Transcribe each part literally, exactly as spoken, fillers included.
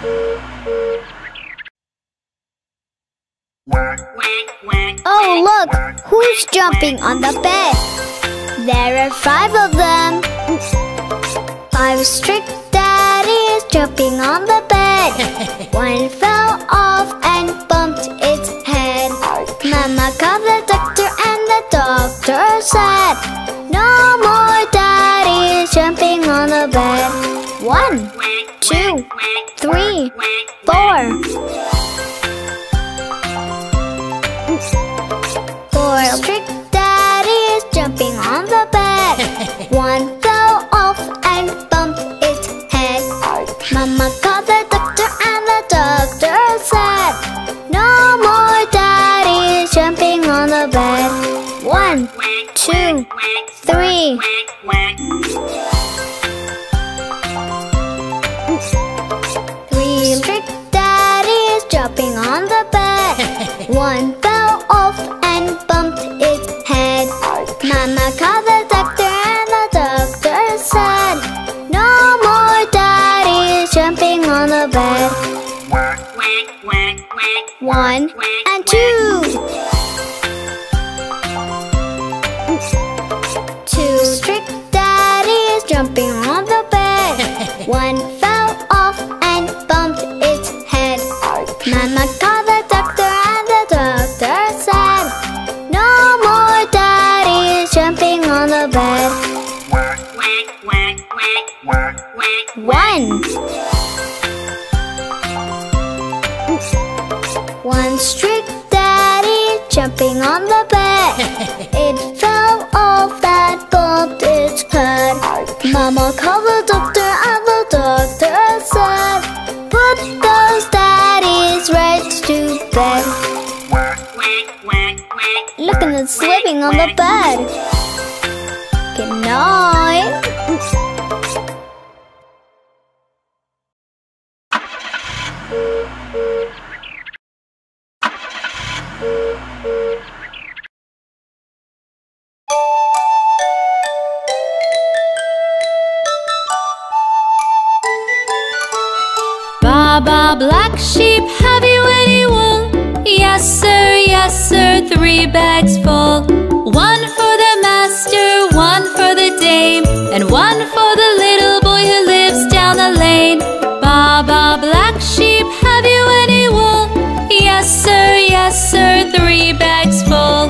Oh, look! Who's jumping on the bed? There are five of them. Five strict daddies jumping on the bed. One fell off and bumped its head. Mama called the doctor and the doctor said, no more daddies jumping on the bed. One, two, three, four. Four strict daddies jumping on the bed. One fell off and bumped its head. Mama called the doctor and the doctor said, no more daddies jumping on the bed. One, two, three. Three strict daddies jumping on the bed. One fell off and bumped its head. Mama called the doctor and the doctor said, no more daddies jumping on the bed. One and two. Two strict daddies jumping on the bed. One fell off and bumped its head. Mama called the doctor and the doctor said, no more daddies jumping on the bed. One. One strict daddy jumping on the bed. It fell off and bumped its head. Mama called the doctor and the doctor said, put those daddies right to bed. Look at them sleeping on the bed. Good night. Baba, black sheep, have you any wool? Yes sir, yes sir, three bags full. One for the master, one for the dame, and one for the little boy who lives down the lane. Baba, black sheep, have you any wool? Yes sir, yes sir, three bags full.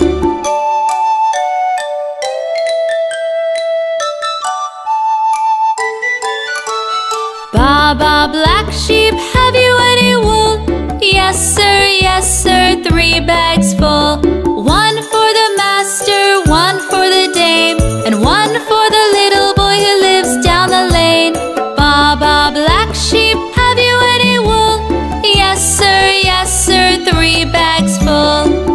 Baba, black sheep, have you any wool? Yes sir, yes sir, three bags full. One for the master, one for the dame, and one for the little boy who lives down the lane. Baba, black sheep, have you any wool? Yes sir, yes sir, three bags full.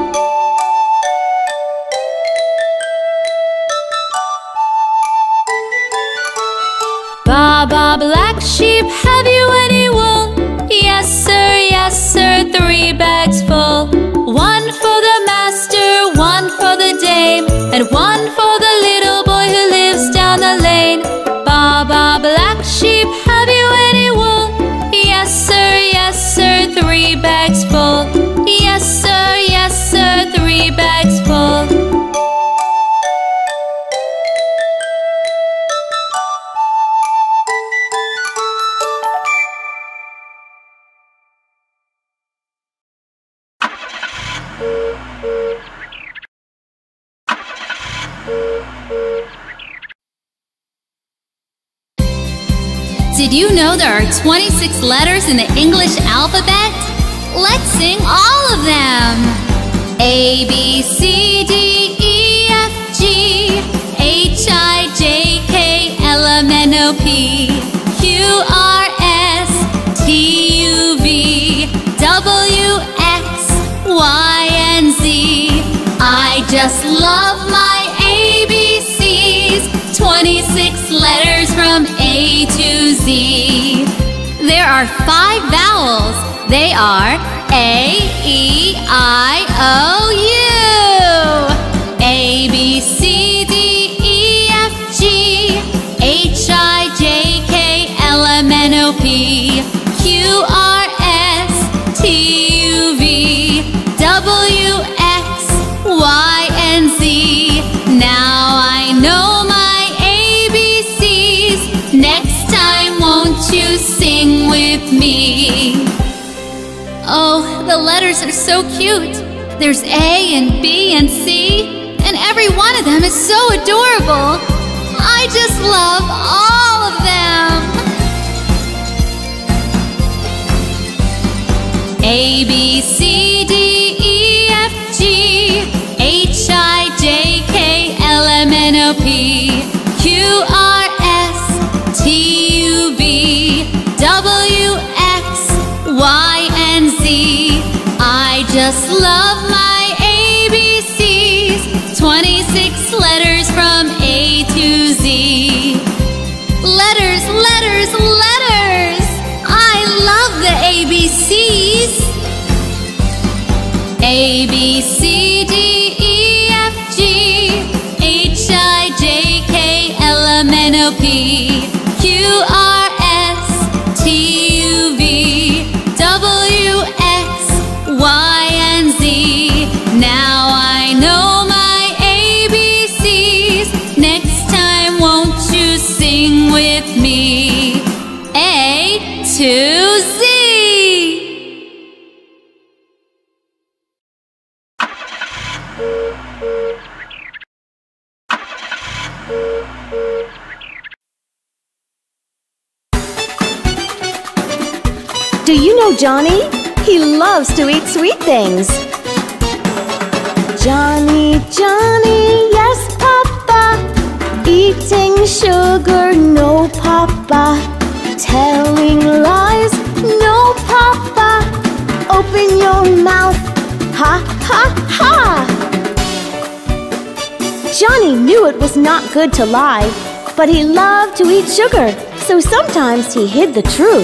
Baba, black sheep, have you any wool? Yes sir, yes sir, three bags full. One for the master, one for the dame, and one for the little boy who lives down the lane. Baba, black sheep, have you any wool? Yes sir, yes sir, three bags full. Yes sir, yes sir, three bags full. Did you know there are twenty-six letters in the English alphabet? Let's sing all of them. A, B, C, D, E, F, G, H, I, J, K, L, M, N, O, P, Q, R, S, T, U, V, W, X, Y, and Z. I just love my A B Cs, twenty-six letters from A to Z. There are five vowels. They are A, E, I, O, U. A, B, C, D, E, F, G, H, I, J, K, L, M, N, O, P, Q, R, sing with me. Oh, the letters are so cute. There's A and B and C, and every one of them is so adorable. I just love all of them. A, B, C, D, E, F, G, H, I, J, K, L, M, N, O, P, Q, R, S, T, U, V, W, X, Y, and Z. I just love my A B Cs, twenty-six letters from A to Z. Letters, letters, letters! I love the A B Cs. A, B, C, D, E, F, G, H, I, J, K, L, M, N, O, P, Q, R, S, T, U, V, W, X, Y, and Z. Now I know my A B Cs. Next time won't you sing with me? A to Z. Do you know Johnny? He loves to eat sweet things. Johnny, Johnny, yes, Papa. Eating sugar, no, Papa. Telling lies, no, Papa. Open your mouth, ha, ha, ha. Johnny knew it was not good to lie, but he loved to eat sugar, so sometimes he hid the truth.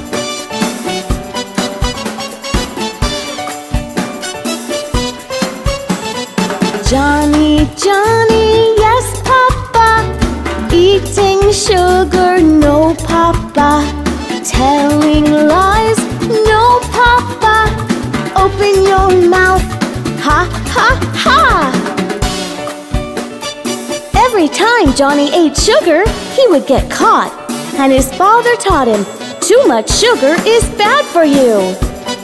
Johnny, Johnny, yes, Papa. Eating sugar, no, Papa. Telling lies, no, Papa. Open your mouth, ha, ha, ha. Every time Johnny ate sugar, he would get caught, and his father taught him, too much sugar is bad for you.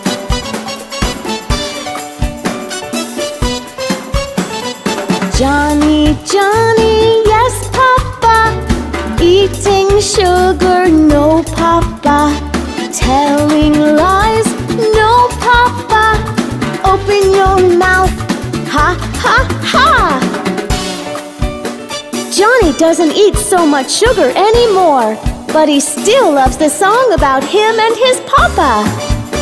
Johnny, Johnny, yes, Papa. Eating sugar, no, Papa. Telling lies, no, Papa. Open your mouth, ha, ha, ha. Johnny doesn't eat so much sugar anymore, but he still loves the song about him and his papa.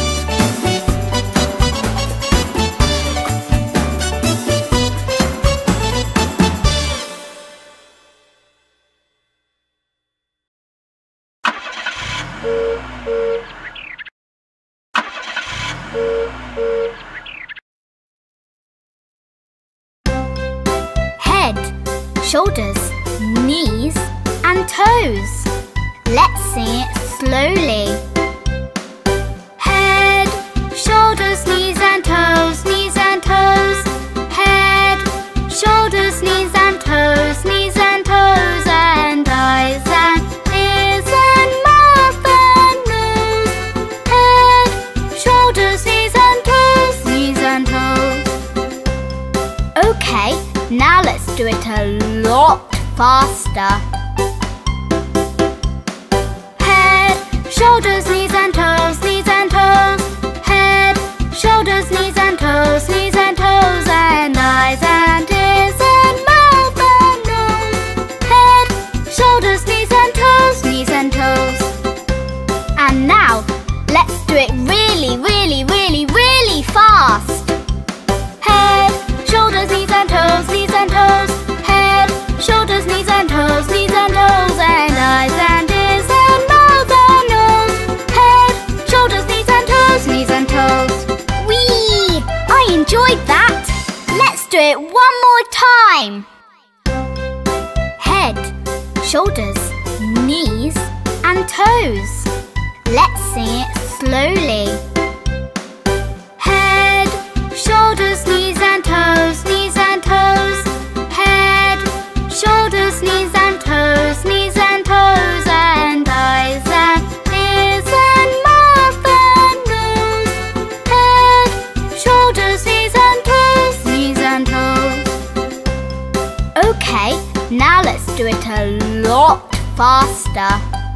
Head, shoulders, knees, and toes. Let's sing it slowly. Head, shoulders, knees and toes, knees and toes. Head, shoulders, knees and toes, knees and toes, and eyes and ears and mouth and nose. Head, shoulders, knees and toes, knees and toes. Okay, now let's do it a lot faster. Head, shoulders, knees and toes, knees and toes. Head, shoulders, knees and toes, knees and toes, and eyes and ears and mouth and nose. Head, shoulders, knees and toes, knees and toes. And now, let's do it really, really, really, really fast. Head, shoulders, knees and toes, knees and toes. Head, shoulders, knees and toes, knees and toes, and eyes and ears and mouth and nose. Head, shoulders, knees and toes, knees and toes. Whee! I enjoyed that. Let's do it one more time. Head, shoulders, knees and toes. Let's sing it slowly. Head, shoulders, knees and toes, knees and toes. Head, shoulders, knees and toes, knees and toes, and eyes and ears faster.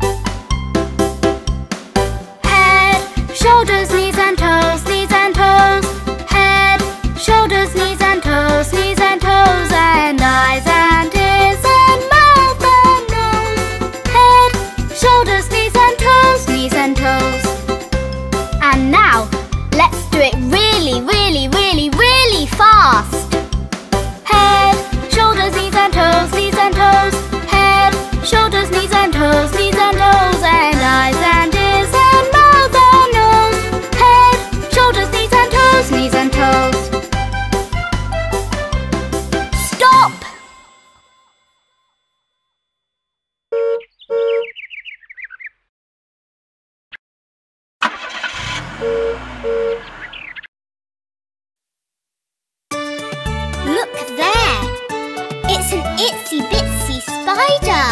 Head, shoulders, knees and toes, knees and toes. Head, shoulders, knees and toes, knees and toes. And eyes and ears and mouth and nose. Head, shoulders, knees and toes, knees and toes. And now, let's do it really, really, really, really fast. Head, shoulders, knees and toes, knees and toes. Head, shoulders, knees and toes, knees and toes. And eyes and ears and mouth and nose. Head, shoulders, knees and toes, knees and toes. Stop! Look there! It's an itsy bitsy spider!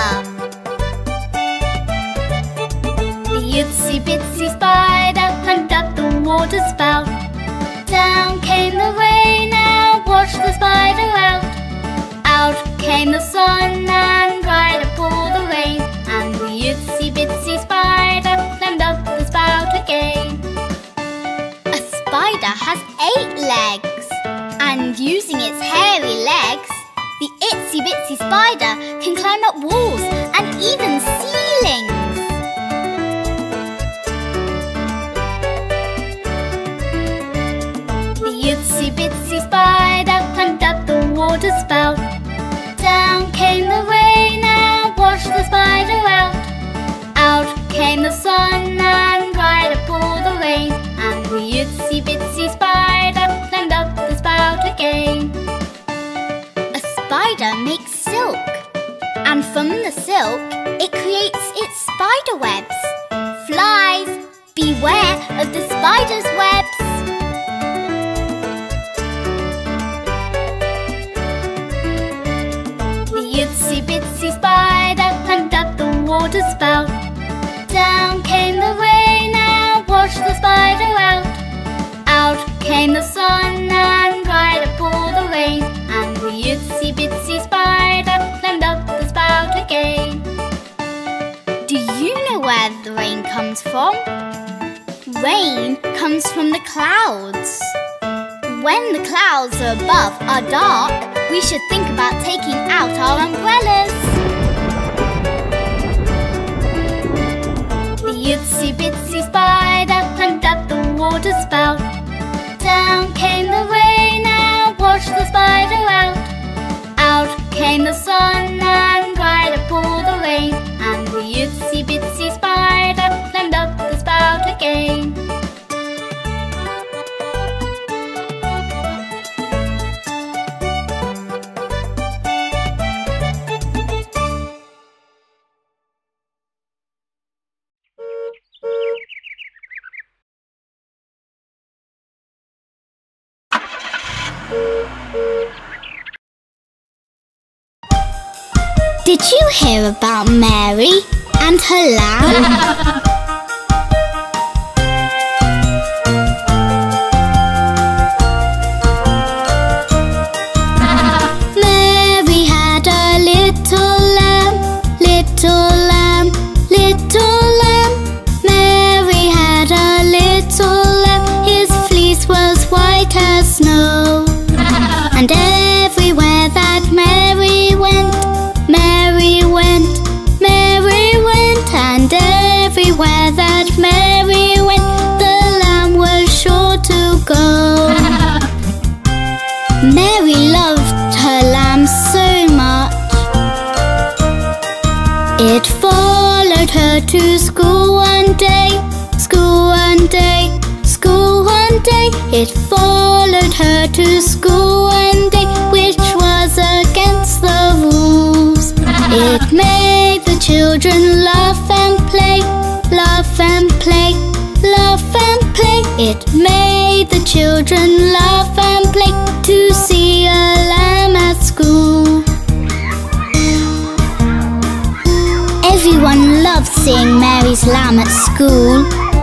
The itsy bitsy spider climbed up the water spout. Down came the rain and washed the spider out. Out came the sun and dried up all the rain. And the itsy bitsy spider climbed up the spout again. A spider has eight legs. And using its hairy legs, the itsy bitsy spider can climb up walls and even ceilings. The itsy bitsy spider climbed up the water spout. Down came the rain and washed the spider out. Out came the sun and dried up all the rain. And the itsy bitsy spider climbed up the spout again. A spider makes silk, and from the silk it creates its spider webs. Flies, beware of the spider's webs. The itsy bitsy spider climbed up the water spout. Down came the rain and washed the spider out. Out came the sun and dried up all the rain. And the itsy bitsy spider climbed up the spout again. Do you know where the rain comes from? Rain comes from the clouds. When the clouds above are dark, we should think about taking out our umbrellas. The itsy bitsy spider climbed up the water spout. Down came the rain and washed the spider out. Out came the sun and dried up all the rain. And the itsy bitsy spider climbed up the spout again. Did you hear about Mary and her lamb? Mary had a little lamb, little lamb, little lamb. Mary had a little lamb, his fleece was white as snow. And everywhere that Mary went, Mary went, Mary went. And everywhere that Mary went, the lamb was sure to go. Mary loved her lamb so much. It followed her to school one day, school one day, school one day. It followed her to school one day, which was against the rules. It made the children laugh and play, laugh and play, laugh and play. It made the children laugh and play to see a lamb at school. Everyone loved seeing Mary's lamb at school.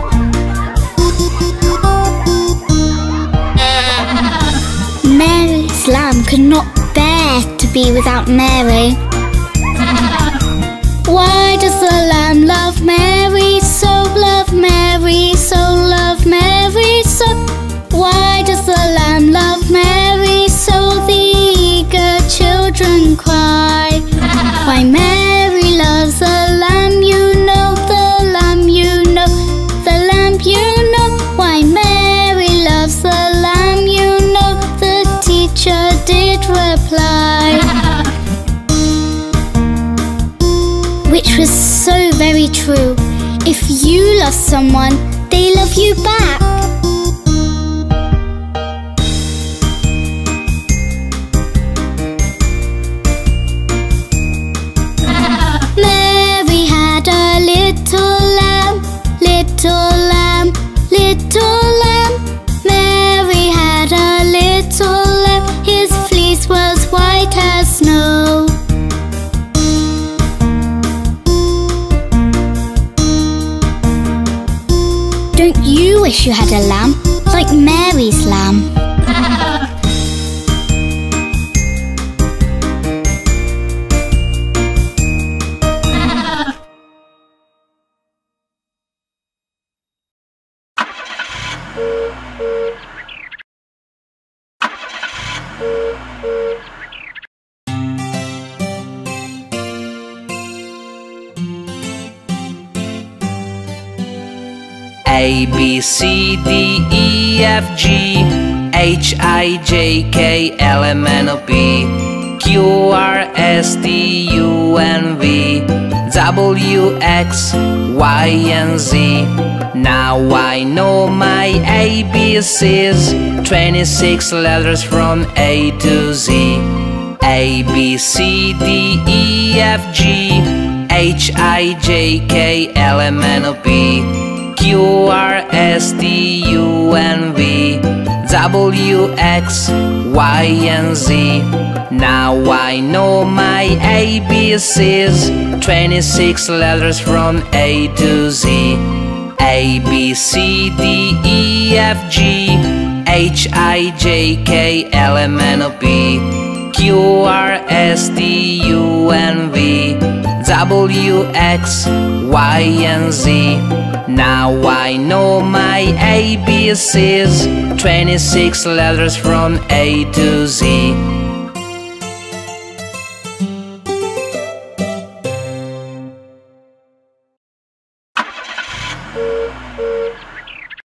Mary's lamb could not bear to be without Mary. Why does the lamb love Mary so? Love Mary so, love Mary so. Why does the lamb love Mary so? The eager children cry. Why Mary loves the lamb, you know, the lamb, you know, the lamb, you know. Why Mary loves the lamb, you know, the teacher did reply. Which was so very true. If you love someone, they love you back. Mary had a little lamb, little lamb, little lamb. Mary had a little lamb, his fleece was white as snow. Don't you wish you had a lamb like Mary's lamb? A, B, C, D, E, F, G, H, I, J, K, L, M, N, O, P, Q, R, S, T, U, N, V, W, X, Y, and Z. Now I know my A B Cs, twenty-six letters from A to Z. A, B, C, D, E, F, G, H, I, J, K, L, M, N, O, P, Q, R, S, T, U, N, V, W, X, Y, and Z. Now I know my A B Cs, twenty-six letters from A to Z. A, B, C, D, E, F, G, H, I, J, K, L, M, N, O, P, Q, R, S, T, U, N, V, W, X, Y, and Z. Now I know my A B Cs, twenty-six letters from A to Z.